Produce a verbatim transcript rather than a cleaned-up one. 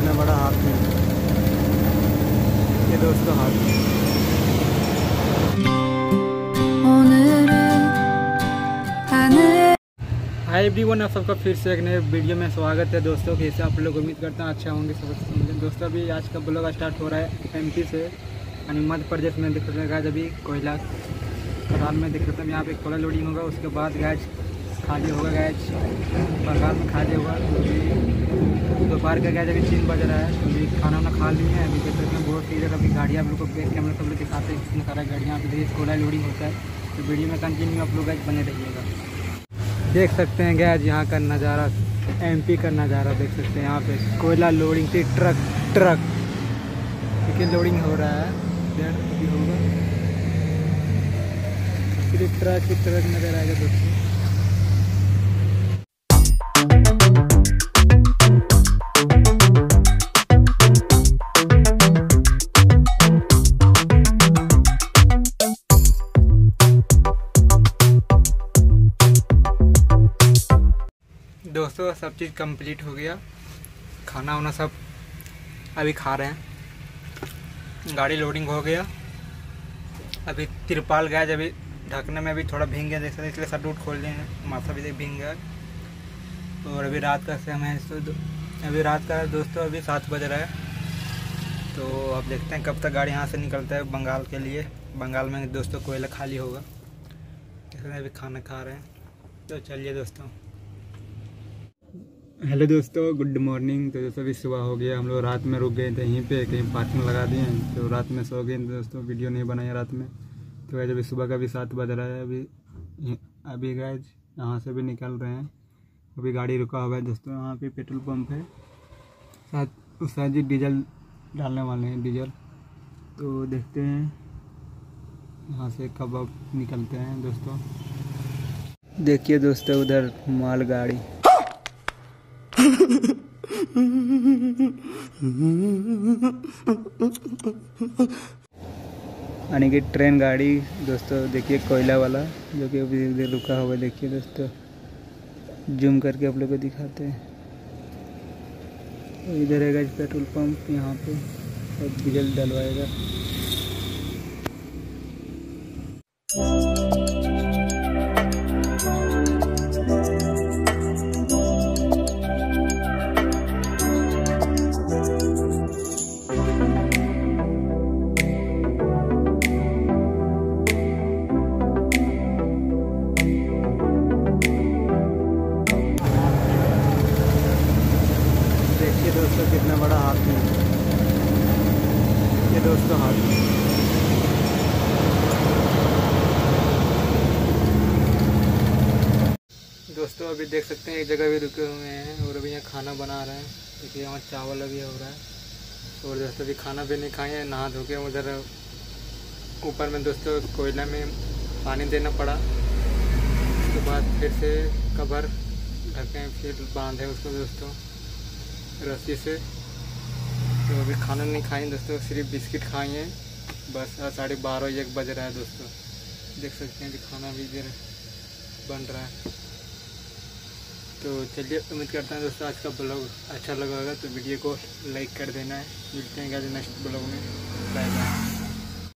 कितना बड़ा हाथी, ये दोस्तों हाथी। हाय एवरीवन, आप सबका फिर से एक नए वीडियो में स्वागत है दोस्तों। कैसे आप लोग, उम्मीद करता हूँ अच्छा होंगे सब दोस्तों। अभी आज का ब्लॉग स्टार्ट हो रहा है एमपी से, यानी मध्य प्रदेश में। दिख रहा है अभी कोयला खदान में दिख रहा है, यहाँ पे कोयला लोडिंग होगा, उसके बाद गैस खाली होगा। गैस बंगाल में खाली होगा। दोपहर का गैस अभी तीन बज रहा है, तो अभी खाना वाना खा लिए हैं। अभी देख सकते हैं बहुत क्लियर, अभी गाड़ियाँ आप लोग को देख के हम लोग सब लोग दिखाते हैं कितनी सारा गाड़ियाँ पे कोयला लोडिंग होता है। तो वीडियो में कंटिन्यू आप लोग गैस बने रहिएगा। देख सकते हैं गैस यहाँ का नज़ारा, एमपी का नज़ारा देख सकते हैं। यहाँ पे कोयला लोडिंग से ट्रक ट्रक लेकिन लोडिंग हो रहा है, अभी होगा सिर्फ ट्रक ही ट्रक नज़र आएगा दोस्तों। दोस्तों सब चीज़ कंप्लीट हो गया, खाना वाना सब अभी खा रहे हैं। गाड़ी लोडिंग हो गया, अभी तिरपाल गया, अभी ढकने में भी थोड़ा भींग गया देख सकते, इसलिए शट उट खोल दिए हैं, माथा भी भींग गया। और अभी रात का समय है, तो अभी रात का दोस्तों अभी सात बज रहा है। तो अब देखते हैं कब तक गाड़ी यहाँ से निकलता है बंगाल के लिए। बंगाल में दोस्तों कोयला खाली होगा। देखते हैं अभी खाना खा रहे हैं, तो चलिए दोस्तों। हेलो दोस्तों, गुड मॉर्निंग। तो दोस्तों अभी सुबह हो गया, हम लोग रात में रुक गए थे यहीं पे, कहीं पार्किंग लगा दिए हैं, तो रात में सो गए दोस्तों, वीडियो नहीं बनाया रात में। तो गैस अभी सुबह का भी सात बज रहा है। अभी अभी गैस यहाँ से भी निकल रहे हैं। अभी गाड़ी रुका हुआ है दोस्तों, यहाँ पे पेट्रोल पंप है, साथ उस साइड डीजल डालने वाले हैं, डीजल। तो देखते हैं यहाँ से कब अब निकलते हैं दोस्तों। देखिए दोस्तों उधर मालगाड़ी यानी कि ट्रेन गाड़ी दोस्तों। देखिए कोयला वाला जो कि अभी इधर रुका हुआ है। देखिए दोस्तों जूम करके आप लोग को दिखाते हैं। इधर है पेट्रोल पंप, यहाँ पे और डीजल डलवाएगा। दोस्तों कितना बड़ा हाथी, ये दोस्तों हाथी। दोस्तों अभी देख सकते हैं एक जगह भी रुके हुए हैं और अभी यहाँ खाना बना रहे हैं। देखिए यहाँ चावल अभी हो रहा है। और दोस्तों अभी खाना भी नहीं खाए हैं, नहा धो के उधर ऊपर में दोस्तों कोयला में पानी देना पड़ा। उसके बाद फिर से कवर ढकें, फिर बांधे उसको दोस्तों रस्सी से। तो अभी खाना नहीं खाए दोस्तों, सिर्फ बिस्किट खाए हैं बस। साढ़े बारह एक बज रहा है दोस्तों। देख सकते हैं कि खाना भी इधर बन रहा है। तो चलिए, उम्मीद करता हूँ दोस्तों आज का ब्लॉग अच्छा लगा होगा, तो वीडियो को लाइक कर देना है। मिलते हैं नेक्स्ट ब्लॉग में, बाय बाय।